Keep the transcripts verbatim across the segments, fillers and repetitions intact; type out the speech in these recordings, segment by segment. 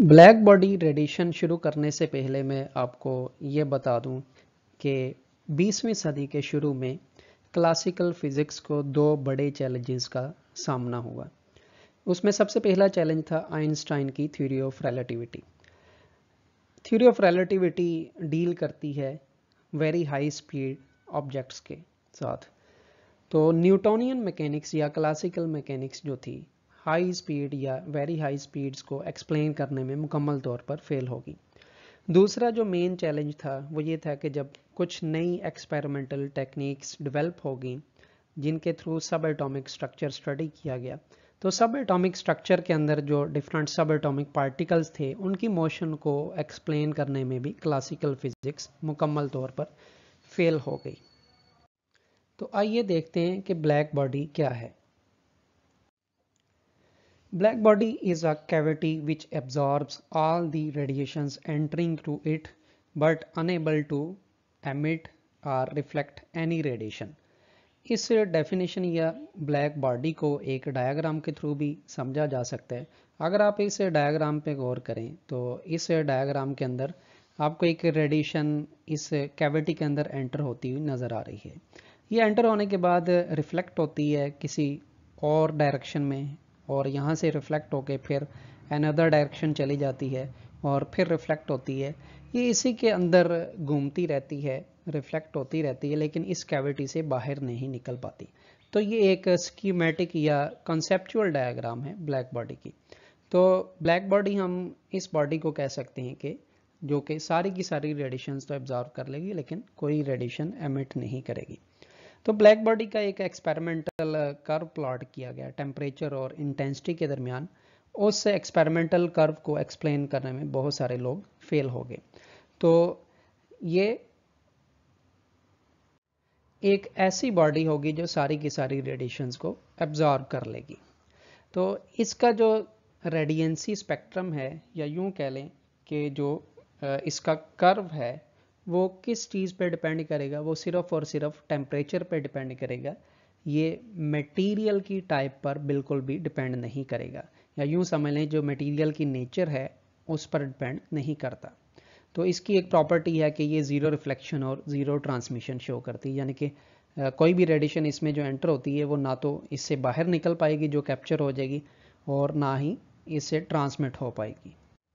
Black body radiation शुरू करने से पहले मैं आपको ये बता दूं कि बीसवीं सदी के शुरू में क्लासिकल फिजिक्स को दो बड़े चैलेंजेस का सामना हुआ। उसमें सबसे पहला चैलेंज था आइंस्टाइन की theory of relativity. Theory of relativity deal करती है वेरी हाई स्पीड ऑब्जेक्ट्स के साथ। तो न्यूटोनियन मैकेनिक्स या क्लासिकल मैकेनिक्स जो थी हाई स्पीड या वेरी हाई स्पीड्स को एक्सप्लेन करने में मुकम्मल तौर पर फेल होगी। दूसरा जो मेन चैलेंज था वो ये था कि जब कुछ नई एक्सपेरिमेंटल टेक्निक्स डेवलप होगी जिनके थ्रू सब एटॉमिक स्ट्रक्चर स्टडी किया गया, तो सब एटॉमिक स्ट्रक्चर के अंदर जो डिफरेंट सब एटॉमिक पार्टिकल्स थे उनकी मोशन को एक्सप्लेन करने में भी क्लासिकल फिजिक्स मुकम्मल तौर पर फेल हो गई। तो आइए देखते हैं कि ब्लैक बॉडी क्या है। Black body is a cavity which absorbs all the radiations entering through it but unable to emit or reflect any radiation. इस डेफिनेशन या ब्लैक बॉडी को एक डायग्राम के थ्रू भी समझा जा सकता है। अगर आप इस डायग्राम पे गौर करें तो इस डायग्राम के अंदर आपको एक रेडिएशन इस कैविटी के अंदर एंटर होती हुई नज़र आ रही है। ये एंटर होने के बाद रिफ्लेक्ट होती है किसी और डायरेक्शन में और यहाँ से रिफ्लेक्ट होके फिर अनदर डायरेक्शन चली जाती है और फिर रिफ्लेक्ट होती है। ये इसी के अंदर घूमती रहती है, रिफ्लेक्ट होती रहती है, लेकिन इस कैविटी से बाहर नहीं निकल पाती। तो ये एक स्कीमेटिक या कॉन्सेप्चुअल डायग्राम है ब्लैक बॉडी की। तो ब्लैक बॉडी हम इस बॉडी को कह सकते हैं कि जो कि सारी की सारी रेडिएशंस तो एब्जॉर्ब कर लेगी लेकिन कोई रेडिएशन एमिट नहीं करेगी। तो ब्लैक बॉडी का एक एक्सपेरिमेंटल कर्व प्लॉट किया गया टेम्परेचर और इंटेंसिटी के दरमियान। उस एक्सपेरिमेंटल कर्व को एक्सप्लेन करने में बहुत सारे लोग फेल हो गए। तो ये एक ऐसी बॉडी होगी जो सारी की सारी रेडिएशंस को एब्जॉर्ब कर लेगी। तो इसका जो रेडियंसी स्पेक्ट्रम है या यूं कह लें कि जो इसका कर्व है वो किस चीज़ पे डिपेंड करेगा, वो सिर्फ और सिर्फ टेम्परेचर पे डिपेंड करेगा। ये मटेरियल की टाइप पर बिल्कुल भी डिपेंड नहीं करेगा, या यूं समझ लें जो मटेरियल की नेचर है उस पर डिपेंड नहीं करता। तो इसकी एक प्रॉपर्टी है कि ये ज़ीरो रिफ्लेक्शन और ज़ीरो ट्रांसमिशन शो करती है, यानी कि कोई भी रेडिएशन इसमें जो एंटर होती है वो ना तो इससे बाहर निकल पाएगी जो कैप्चर हो जाएगी और ना ही इससे ट्रांसमिट हो पाएगी।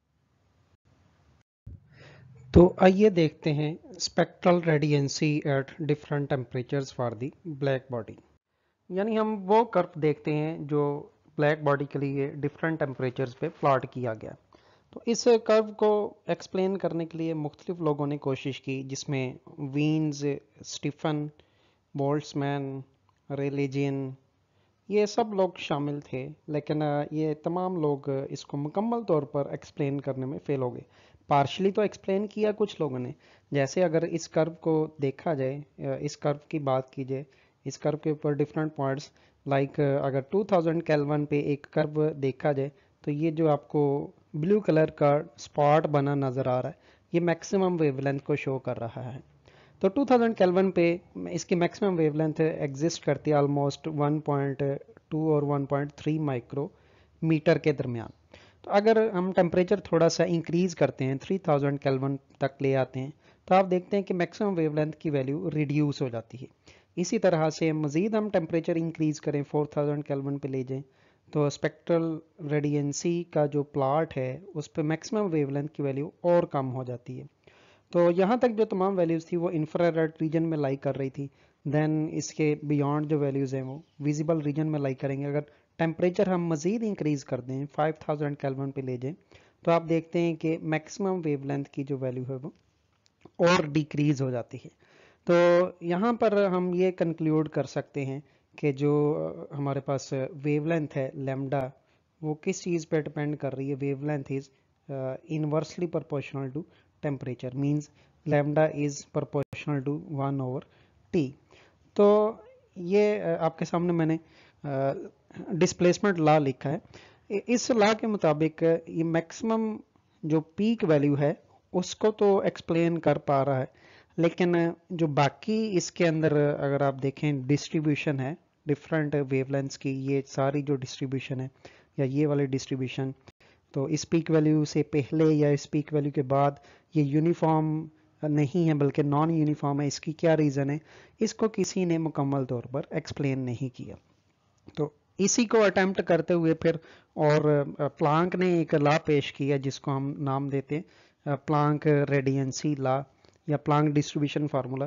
तो आइए देखते हैं spectral radiancy at different temperatures for the black body. यानी हम वो कर्व देखते हैं जो ब्लैक बॉडी के लिए डिफरेंट टेम्परेचर्स पे प्लॉट किया गया। तो इस कर्व को एक्सप्लेन करने के लिए मुख्तलिफ लोगों ने कोशिश की, जिसमें वीन्स, स्टीफन, बोल्ट्जमैन, रेलिजियन, ये सब लोग शामिल थे। लेकिन ये तमाम लोग इसको मुकम्मल तौर पर एक्सप्लेन करने में फेल हो गए। पार्शली तो एक्सप्लेन किया कुछ लोगों ने, जैसे अगर इस कर्व को देखा जाए, इस कर्व की बात की जाए, इस कर्व के ऊपर डिफरेंट पॉइंट्स लाइक अगर टू थाउज़ेंड केल्विन पे एक कर्व देखा जाए तो ये जो आपको ब्लू कलर का स्पॉट बना नज़र आ रहा है ये मैक्सिमम वेवलेंथ को शो कर रहा है। तो टू थाउज़ेंड केल्विन पे इसकी मैक्सिमम वेवलेंथ एग्जिस्ट करती है ऑलमोस्ट वन पॉइंट टू और वन पॉइंट थ्री माइक्रोमीटर के दरमियान। तो अगर हम टेम्परेचर थोड़ा सा इंक्रीज़ करते हैं, थ्री थाउज़ेंड केल्विन तक ले आते हैं, तो आप देखते हैं कि मैक्सिमम वेवलेंथ की वैल्यू रिड्यूस हो जाती है। इसी तरह से मज़ीद हम टेम्परेचर इंक्रीज़ करें, फोर थाउज़ेंड केल्विन पे ले जाएं, तो स्पेक्ट्रल रेडियंसी का जो प्लॉट है उस पर मैक्सिमम वेवलेंथ की वैल्यू और कम हो जाती है। तो यहाँ तक जो तमाम वैल्यूज़ थी वो इंफ्रारेड रीजन में लाई कर रही थी। देन इसके बियॉन्ड जो वैल्यूज़ हैं वो विजिबल रीजन में लाई करेंगे। अगर टेम्परेचर हम मज़ीद इंक्रीज़ कर दें, फाइव थाउज़ेंड केल्विन पे ले जाएं, तो आप देखते हैं कि मैक्सिमम वेवलेंथ की जो वैल्यू है वो और डिक्रीज़ हो जाती है। तो यहाँ पर हम ये कंक्लूड कर सकते हैं कि जो हमारे पास वेवलेंथ है लैम्डा वो किस चीज़ पे डिपेंड कर रही है। Wavelength is inversely proportional to temperature, means lambda is proportional to one over T. तो ये आपके सामने मैंने डिस्प्लेसमेंट लॉ लिखा है। इस लॉ के मुताबिक ये मैक्सिमम जो पीक वैल्यू है उसको तो एक्सप्लेन कर पा रहा है, लेकिन जो बाकी इसके अंदर अगर आप देखें डिस्ट्रीब्यूशन है डिफरेंट वेवलेंथ्स की, ये सारी जो डिस्ट्रीब्यूशन है या ये वाली डिस्ट्रीब्यूशन तो इस पीक वैल्यू से पहले या इस पीक वैल्यू के बाद ये यूनिफॉर्म नहीं है बल्कि नॉन यूनिफॉर्म है। इसकी क्या रीज़न है, इसको किसी ने मुकम्मल तौर पर एक्सप्लेन नहीं किया। तो इसी को अटेम्प्ट करते हुए फिर और प्लांक ने एक लॉ पेश किया जिसको हम नाम देते हैं प्लांक रेडियंसी लॉ या प्लांक डिस्ट्रीब्यूशन फार्मूला।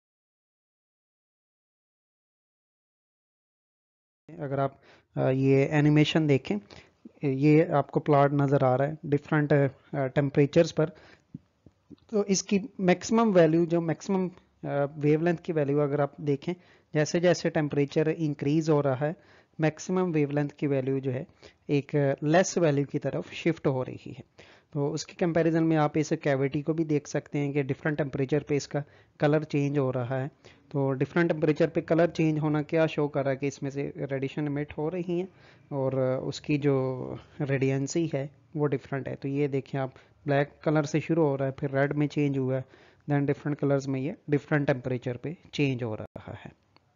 अगर आप ये एनिमेशन देखें, ये आपको प्लॉट नज़र आ रहा है डिफरेंट टेम्परेचर्स पर। तो इसकी मैक्सिमम वैल्यू जो मैक्सिमम वेवलेंथ की वैल्यू अगर आप देखें, जैसे जैसे टेम्परेचर इंक्रीज हो रहा है मैक्सिमम वेवलेंथ की वैल्यू जो है एक लेस वैल्यू की तरफ शिफ्ट हो रही है। तो उसके कंपैरिजन में आप इस कैविटी को भी देख सकते हैं कि डिफरेंट टेम्परेचर पे इसका कलर चेंज हो रहा है। तो डिफरेंट टेम्परेचर पे कलर चेंज होना क्या शो कर रहा है कि इसमें से रेडिएशन इमिट हो रही है और उसकी जो रेडियंसी है वो डिफरेंट है। तो ये देखें आप, ब्लैक कलर से शुरू हो रहा है, फिर रेड में चेंज हुआ है, देन डिफरेंट कलर्स में ये डिफरेंट टेम्परेचर पे चेंज हो रहा है।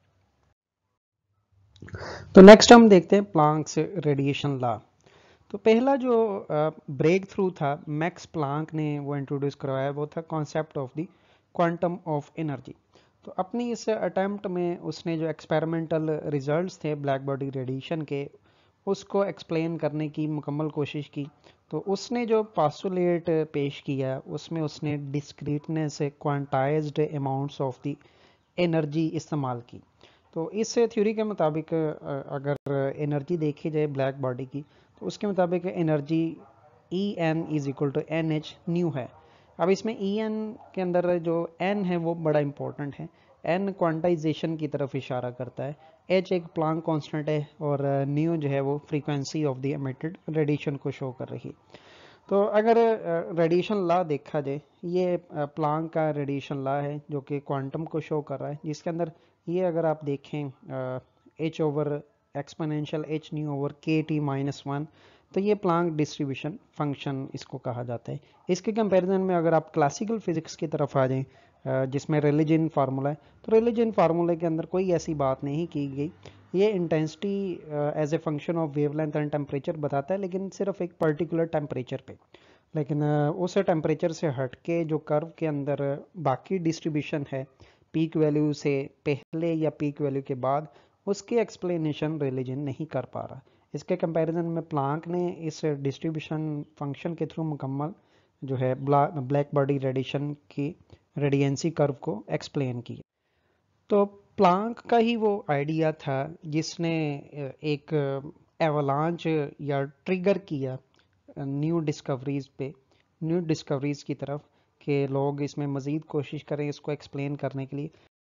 तो नेक्स्ट हम देखते हैं प्लांक्स रेडिएशन लॉ। तो पहला जो ब्रेक uh, थ्रू था मैक्स प्लांक ने वो इंट्रोड्यूस करवाया वो था concept of the quantum of energy. तो अपनी इस अटेम्प्ट में उसने जो एक्सपेरिमेंटल रिजल्ट्स थे ब्लैक बॉडी रेडिएशन के उसको एक्सप्लेन करने की मुकम्मल कोशिश की। तो उसने जो पास्टुलेट पेश किया उसमें उसने discreteness quantized amounts of the energy इस्तेमाल की। तो इस थ्योरी के मुताबिक अगर एनर्जी देखी जाए ब्लैक बॉडी की तो उसके मुताबिक energy E n is equal to n h nu है। अब इसमें ई एन के अंदर जो एन है वो बड़ा इंपॉर्टेंट है, एन क्वांटाइजेशन की तरफ इशारा करता है, एच एक प्लांक कांस्टेंट है और न्यू जो है वो frequency of the emitted radiation को शो कर रही है। तो अगर रेडिएशन लॉ देखा जाए, ये प्लांक का रेडिएशन लॉ है जो कि क्वांटम को शो कर रहा है, जिसके अंदर ये अगर आप देखें h over exponential h nu over k T minus one, तो ये प्लांक डिस्ट्रीब्यूशन फंक्शन इसको कहा जाता है। इसके कंपैरिजन में अगर आप क्लासिकल फिजिक्स की तरफ आ जाएं जिसमें रिलीजन फार्मूला है, तो रिलीजन फार्मूले के अंदर कोई ऐसी बात नहीं की गई। ये intensity as a function of wavelength and temperature बताता है, लेकिन सिर्फ एक पर्टिकुलर टेम्परेचर पे। लेकिन uh, उस टेम्परेचर से हट के जो कर्व के अंदर बाकी डिस्ट्रीब्यूशन है पीक वैल्यू से पहले या पीक वैल्यू के बाद, उसकी एक्सप्लेनेशन रिलीजन नहीं कर पा रहा। इसके कंपैरिजन में प्लांक ने इस डिस्ट्रीब्यूशन फंक्शन के थ्रू मुकम्मल जो है ब्लैक बॉडी रेडिएशन की रेडियंसी कर्व को एक्सप्लेन किया। तो प्लांक का ही वो आइडिया था जिसने एक एवलांच या ट्रिगर किया न्यू डिस्कवरीज पे, न्यू डिस्कवरीज की तरफ कि लोग इसमें मज़ीद कोशिश करें इसको एक्सप्लेन करने के लिए।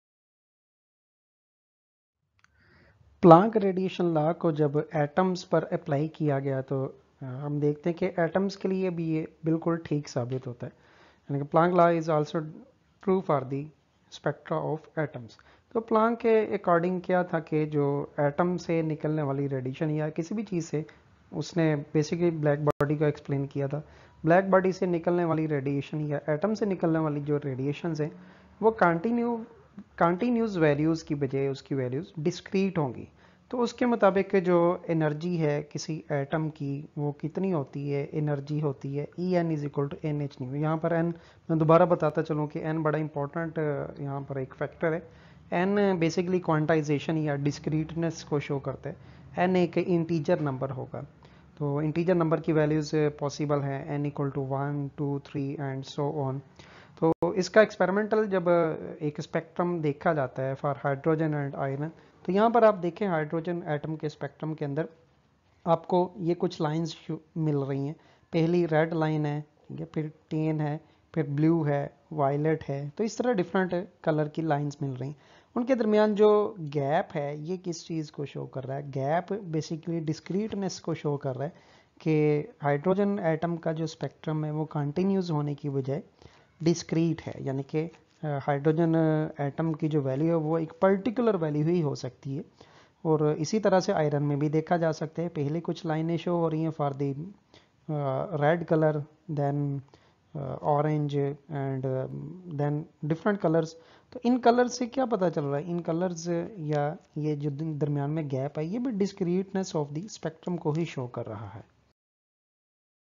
प्लांक रेडिएशन लॉ को जब एटम्स पर अप्लाई किया गया तो हम देखते हैं कि एटम्स के लिए भी ये बिल्कुल ठीक साबित होता है, यानी कि Planck law is also true for the spectra of atoms. तो प्लांक के अकॉर्डिंग क्या था कि जो एटम से निकलने वाली रेडिएशन या किसी भी चीज़ से, उसने बेसिकली ब्लैक बॉडी को एक्सप्लेन किया था, ब्लैक बॉडी से निकलने वाली रेडिएशन या एटम से निकलने वाली जो रेडिएशन है वो कंटिन्यू कंटिन्यूस वैल्यूज़ की बजाय उसकी वैल्यूज़ डिस्क्रीट होंगी। तो उसके मुताबिक जो एनर्जी है किसी एटम की वो कितनी होती है, एनर्जी होती है E n is equal to n h nu. यहाँ पर एन मैं दोबारा बताता चलूँ कि एन बड़ा इंपॉर्टेंट यहाँ पर एक फैक्टर है। एन बेसिकली क्वांटाइजेशन या डिस्क्रीटनेस को शो करता है। एन एक इंटीजर नंबर होगा, तो इंटीजर नंबर की वैल्यूज़ पॉसिबल हैं n equal to one two three and so on. तो इसका एक्सपेरिमेंटल जब एक स्पेक्ट्रम देखा जाता है फॉर हाइड्रोजन एंड आयरन, तो यहाँ पर आप देखें हाइड्रोजन एटम के स्पेक्ट्रम के अंदर आपको ये कुछ लाइंस मिल रही हैं। पहली रेड लाइन है, ठीक है, फिर टेन है, फिर ब्लू है, वायलेट है, तो इस तरह डिफरेंट कलर की लाइंस मिल रही हैं। उनके दरमियान जो गैप है ये किस चीज़ को शो कर रहा है, गैप बेसिकली डिस्क्रीटनेस को शो कर रहा है कि हाइड्रोजन एटम का जो स्पेक्ट्रम है वो कंटिन्यूस होने की बजाय डिस्क्रीट है, यानी कि हाइड्रोजन एटम की जो वैल्यू है वो एक पर्टिकुलर वैल्यू ही हो सकती है। और इसी तरह से आयरन में भी देखा जा सकता है, पहले कुछ लाइनें शो हो रही हैं for the red colour, then orange and then different colours. तो इन कलर्स से क्या पता चल रहा है, इन कलर्स या ये जो दरमियान में गैप है ये भी डिस्क्रीटनेस ऑफ द स्पेक्ट्रम को ही शो कर रहा है।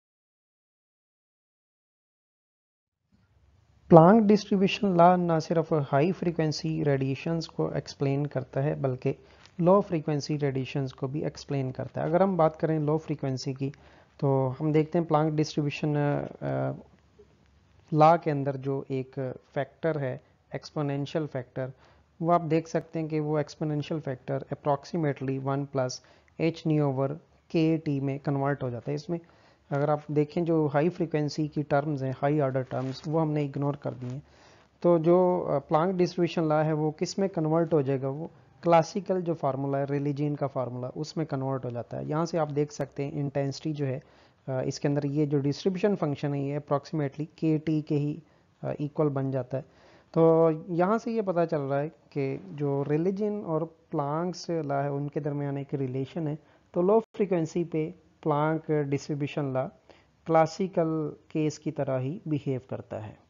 प्लांक डिस्ट्रीब्यूशन लॉ ना सिर्फ हाई फ्रीक्वेंसी रेडिएशंस को एक्सप्लेन करता है बल्कि लो फ्रीक्वेंसी रेडिएशंस को भी एक्सप्लेन करता है। अगर हम बात करें लो फ्रीक्वेंसी की तो हम देखते हैं प्लांक डिस्ट्रीब्यूशन लॉ के अंदर जो एक फैक्टर है एक्सपोनेंशियल फैक्टर, वो आप देख सकते हैं कि वो exponential factor approximately one plus h nu over k T में कन्वर्ट हो जाता है। इसमें अगर आप देखें जो हाई फ्रीक्वेंसी की टर्म्स हैं, हाई ऑर्डर टर्म्स, वो हमने इग्नोर कर दिए हैं। तो जो प्लांक डिस्ट्रीब्यूशन लॉ है वो किस में कन्वर्ट हो जाएगा, वो क्लासिकल जो फार्मूला है रिलीजियन का फार्मूला उसमें कन्वर्ट हो जाता है। यहाँ से आप देख सकते हैं इंटेंसिटी जो है इसके अंदर ये जो डिस्ट्रीब्यूशन फंक्शन है ये अप्रॉक्सीमेटली के टी के ही इक्वल बन जाता है। तो यहाँ से ये पता चल रहा है कि जो रिलीजन और प्लांक्स लॉ है उनके दरमियान एक रिलेशन है। तो लो फ्रीक्वेंसी पे Planck distribution law classical case की तरह ही बिहेव करता है।